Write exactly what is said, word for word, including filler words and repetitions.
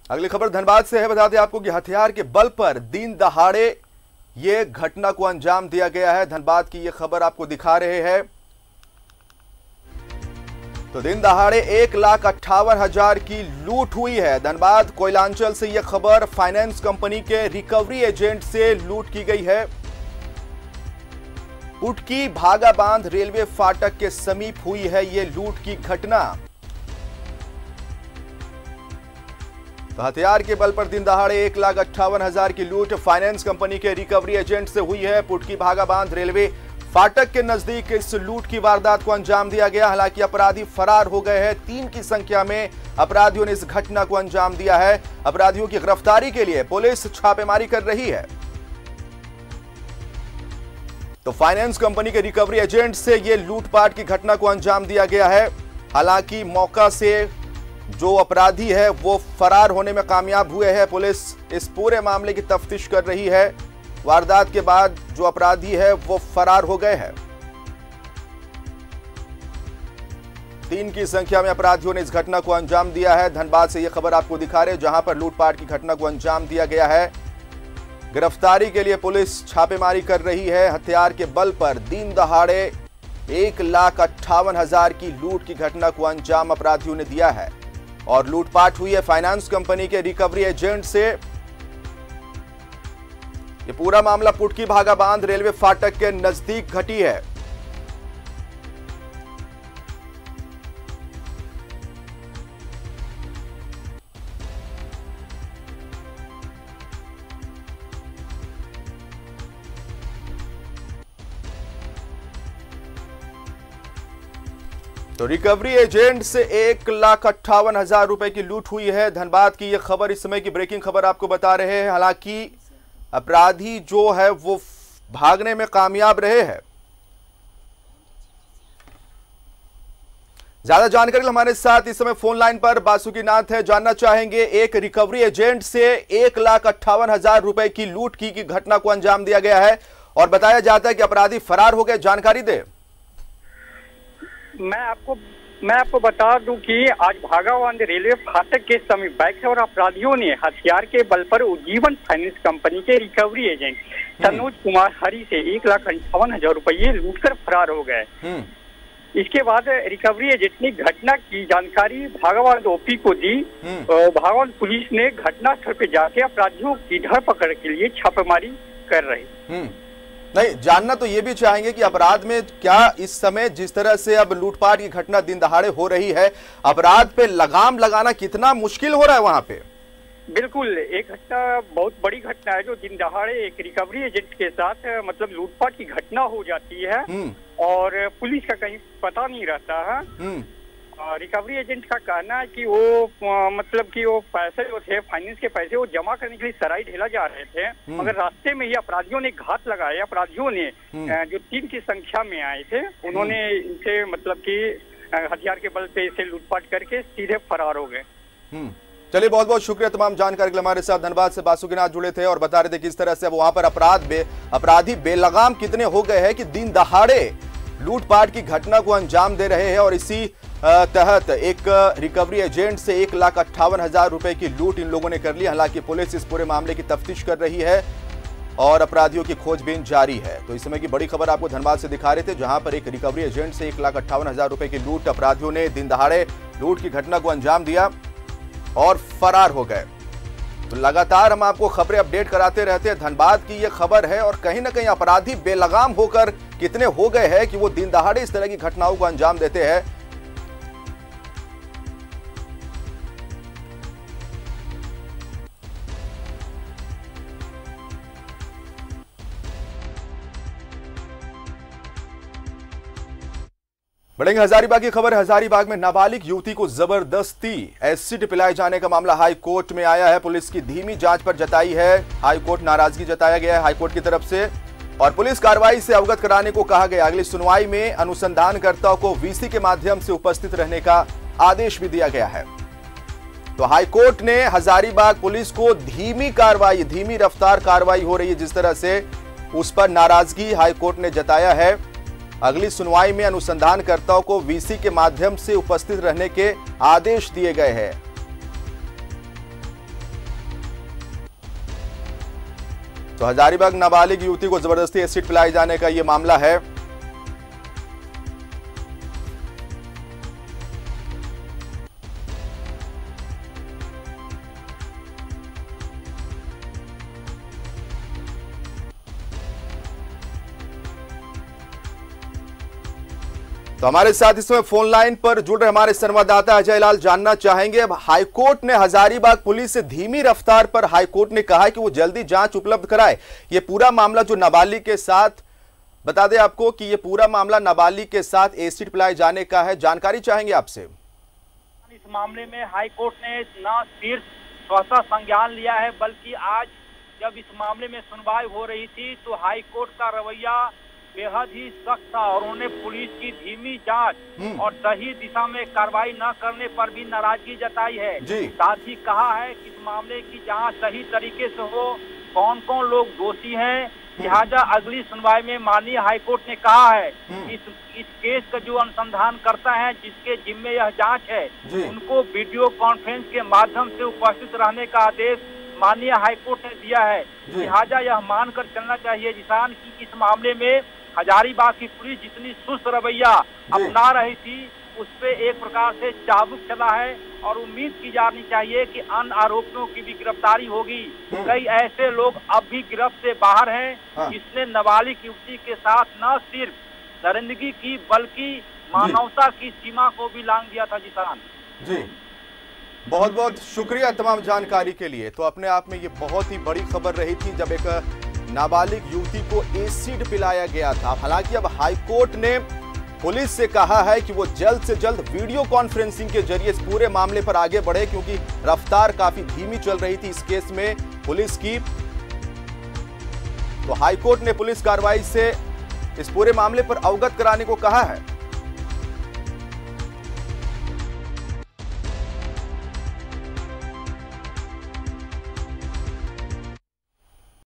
अगली खबर धनबाद से है। बता दें आपको कि हथियार के बल पर दिन दहाड़े ये घटना को अंजाम दिया गया है। धनबाद की ये खबर आपको दिखा रहे हैं। तो दिन दहाड़े एक लाख अट्ठावन हजार की लूट हुई है। धनबाद कोयलांचल से यह खबर फाइनेंस कंपनी के रिकवरी एजेंट से लूट की गई है। पुटकी भागाबांध रेलवे फाटक के समीप हुई है यह लूट की घटना। तो हथियार के बल पर दिन दहाड़े एक लाख अट्ठावन हजार की लूट फाइनेंस कंपनी के रिकवरी एजेंट से हुई है। पुटकी भागाबांध रेलवे फाटक के नजदीक इस लूट की वारदात को अंजाम दिया गया। हालांकि अपराधी फरार हो गए हैं। तीन की संख्या में अपराधियों ने इस घटना को अंजाम दिया है। अपराधियों की गिरफ्तारी के लिए पुलिस छापेमारी कर रही है। तो फाइनेंस कंपनी के रिकवरी एजेंट से यह लूटपाट की घटना को अंजाम दिया गया है। हालांकि मौका से जो अपराधी है वो फरार होने में कामयाब हुए हैं। पुलिस इस पूरे मामले की तफ्तीश कर रही है। वारदात के बाद जो अपराधी है वो फरार हो गए हैं। तीन की संख्या में अपराधियों ने इस घटना को अंजाम दिया है। धनबाद से यह खबर आपको दिखा रहे हैं, जहां पर लूटपाट की घटना को अंजाम दिया गया है। गिरफ्तारी के लिए पुलिस छापेमारी कर रही है। हथियार के बल पर दिन दहाड़े एक लाख अट्ठावन हजार की लूट की घटना को अंजाम अपराधियों ने दिया है और लूटपाट हुई है फाइनेंस कंपनी के रिकवरी एजेंट से। ये पूरा मामला पुटकी भागाबांध रेलवे फाटक के नजदीक घटी है। तो रिकवरी एजेंट से एक लाख अट्ठावन हजार रुपए की लूट हुई है। धनबाद की यह खबर इस समय की ब्रेकिंग खबर आपको बता रहे हैं। हालांकि अपराधी जो है वो भागने में कामयाब रहे हैं। ज्यादा जानकारी हमारे साथ इस समय फोन लाइन पर बासुकीनाथ है। जानना चाहेंगे, एक रिकवरी एजेंट से एक लाख अट्ठावन हजार रुपए की लूट की, की घटना को अंजाम दिया गया है और बताया जाता है कि अपराधी फरार हो गए। जानकारी दे। मैं आपको मैं आपको बता दूं कि आज भागाबांध रेलवे फाटक के समीप बाइक और अपराधियों ने हथियार के बल पर उज्जीवन फाइनेंस कंपनी के रिकवरी एजेंट तनोज कुमार हरी से एक लाख अंठावन हजार रुपये लूटकर फरार हो गए। इसके बाद रिकवरी एजेंट ने घटना की जानकारी भागाबांध ओपी को दी। भागाबांध पुलिस ने घटनास्थल पर जाके अपराधियों की धरपकड़ के लिए छापेमारी कर रही। नहीं, जानना तो ये भी चाहेंगे कि अपराध में क्या इस समय जिस तरह से अब लूटपाट की घटना दिन दहाड़े हो रही है, अपराध पे लगाम लगाना कितना मुश्किल हो रहा है वहां पे? बिल्कुल, एक घटना बहुत बड़ी घटना है जो दिन दहाड़े एक रिकवरी एजेंट के साथ मतलब लूटपाट की घटना हो जाती है और पुलिस का कहीं पता नहीं रहता है। रिकवरी एजेंट का कहना है कि वो मतलब कि वो पैसे जो थे फाइनेंस के पैसे वो जमा करने के लिए सराय ढेला जा रहे थे, मगर रास्ते में ही अपराधियों ने घात लगाया। अपराधियों ने जो तीन की संख्या में आए थे उन्होंने इनसे मतलब कि हथियार के बल पे इसे लूटपाट करके सीधे फरार हो गए। चलिए, बहुत बहुत शुक्रिया तमाम जानकारी के लिए। हमारे साथ धनबाद से बासुकीनाथ जुड़े थे और बता रहे थे किस तरह से अब वहां पर अपराध बे अपराधी बेलगाम कितने हो गए हैं कि दिन दहाड़े लूटपाट की घटना को अंजाम दे रहे हैं। और इसी तहत एक रिकवरी एजेंट से एक लाख अट्ठावन हजार रुपए की लूट इन लोगों ने कर ली। हालांकि पुलिस इस पूरे मामले की तफ्तीश कर रही है और अपराधियों की खोजबीन जारी है। तो इस समय की बड़ी खबर आपको धनबाद से दिखा रहे थे, जहां पर एक रिकवरी एजेंट से एक लाख अट्ठावन हजार रुपए की लूट अपराधियों ने दिन दहाड़े लूट की घटना को अंजाम दिया और फरार हो गए। तो लगातार हम आपको खबरें अपडेट कराते रहते हैं। धनबाद की यह खबर है और कहीं ना कहीं अपराधी बेलगाम होकर कितने हो गए हैं कि वो दिन दहाड़े इस तरह की घटनाओं को अंजाम देते हैं। बढ़ेंगे हजारीबाग की खबर। हजारीबाग में नाबालिग युवती को जबरदस्ती एसिड पिलाए जाने का मामला हाई कोर्ट में आया है। पुलिस की धीमी जांच पर जताई है हाई कोर्ट नाराजगी जताया गया है हाई कोर्ट की तरफ से और पुलिस कार्रवाई से अवगत कराने को कहा गया। अगली सुनवाई में अनुसंधानकर्ताओं को वीसी के माध्यम से उपस्थित रहने का आदेश भी दिया गया है। तो हाई कोर्ट ने हजारीबाग पुलिस को धीमी कार्रवाई धीमी रफ्तार कार्रवाई हो रही है जिस तरह से, उस पर नाराजगी हाई कोर्ट ने जताया है। अगली सुनवाई में अनुसंधानकर्ताओं को वीसी के माध्यम से उपस्थित रहने के आदेश दिए गए हैं। तो हजारीबाग नाबालिग युवती को जबरदस्ती एसिड पिलाए जाने का यह मामला है। तो हमारे साथ इस समय फोन लाइन पर जुड़ रहे हमारे संवाददाता अजय लाल जानना चाहेंगे, अब हाईकोर्ट ने हजारीबाग पुलिस से धीमी रफ्तार पर हाईकोर्ट ने कहा है कि वो जल्दी जांच उपलब्ध कराए। ये पूरा मामला जो नाबालिग के साथ, बता दें आपको कि ये पूरा मामला नाबालिग के साथ एसिड पिलाए जाने का है, जानकारी चाहेंगे आपसे। इस मामले में हाईकोर्ट ने न सिर्फ स्वतः संज्ञान लिया है, बल्कि आज जब इस मामले में सुनवाई हो रही थी तो हाईकोर्ट का रवैया बेहद ही सख्त था और उन्होंने पुलिस की धीमी जांच और सही दिशा में कार्रवाई न करने पर भी नाराजगी जताई है। साथ ही कहा है कि इस मामले की जांच सही तरीके से हो, कौन कौन लोग दोषी हैं। लिहाजा अगली सुनवाई में माननीय हाईकोर्ट ने कहा है कि इस, इस केस का जो अनुसंधान करता है, जिसके जिम्मे यह जांच है, उनको वीडियो कॉन्फ्रेंस के माध्यम से उपस्थित रहने का आदेश माननीय हाईकोर्ट ने दिया है। लिहाजा यह मानकर चलना चाहिए जिसान की इस मामले में हजारीबाग की पुलिस जितनी सुस्त रवैया अपना रही थी, उस पे एक प्रकार से चाबुक चला है और उम्मीद की जानी चाहिए कि अन्य आरोपियों की भी गिरफ्तारी होगी। कई ऐसे लोग अब भी गिरफ्त से बाहर हैं, हाँ। जिसने नाबालिग युवती के साथ न सिर्फ दरिंदगी की बल्कि मानवता की सीमा को भी लांघ दिया था। जिसान जी, बहुत बहुत शुक्रिया तमाम जानकारी के लिए। तो अपने आप में ये बहुत ही बड़ी खबर रही थी जब एक नाबालिग युवती को एसिड पिलाया गया था। हालांकि अब हाईकोर्ट ने पुलिस से कहा है कि वो जल्द से जल्द वीडियो कॉन्फ्रेंसिंग के जरिए इस पूरे मामले पर आगे बढ़े, क्योंकि रफ्तार काफी धीमी चल रही थी इस केस में पुलिस की। तो हाईकोर्ट ने पुलिस कार्रवाई से इस पूरे मामले पर अवगत कराने को कहा है।